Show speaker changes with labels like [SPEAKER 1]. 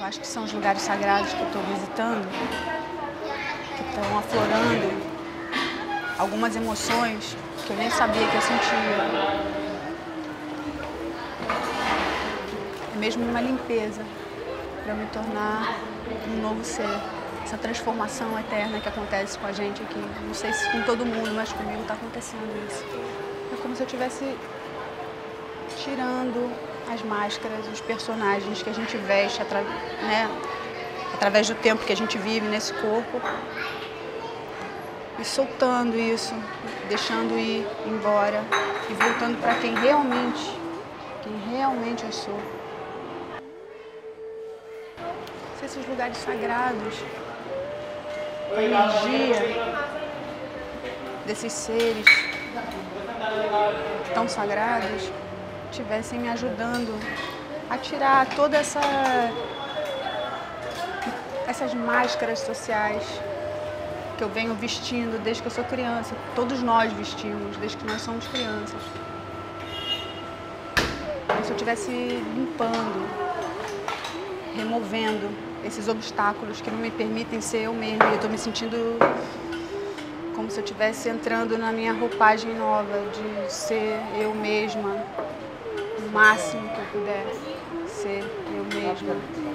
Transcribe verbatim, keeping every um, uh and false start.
[SPEAKER 1] Eu acho que são os lugares sagrados que eu estou visitando, que estão aflorando algumas emoções que eu nem sabia que eu sentia. É mesmo uma limpeza para me tornar um novo ser. Essa transformação eterna que acontece com a gente aqui. Não sei se com todo mundo, mas comigo está acontecendo isso. É como se eu estivesse tirando as máscaras, os personagens que a gente veste, atra né, através do tempo que a gente vive nesse corpo, e soltando isso, deixando ir embora e voltando para quem realmente, quem realmente eu sou. Se esses lugares sagrados, a energia desses seres tão sagrados, estivessem me ajudando a tirar toda essa essas máscaras sociais que eu venho vestindo desde que eu sou criança. Todos nós vestimos desde que nós somos crianças. Como se eu estivesse limpando, removendo esses obstáculos que não me permitem ser eu mesma. Eu estou me sentindo como se eu estivesse entrando na minha roupagem nova de ser eu mesma, o máximo que eu puder ser eu mesma.